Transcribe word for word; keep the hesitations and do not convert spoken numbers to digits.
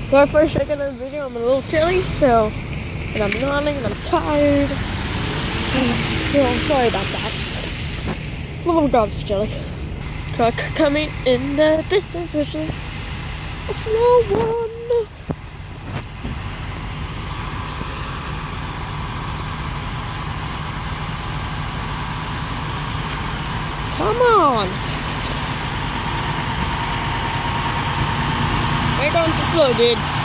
For our first second of the video, I'm a little chilly, so, and I'm yawning and I'm tired. So I'm sorry about that. Oh God, it's chilly. Truck coming in the distance, which is a slow one. Come on. We're going too slow, dude.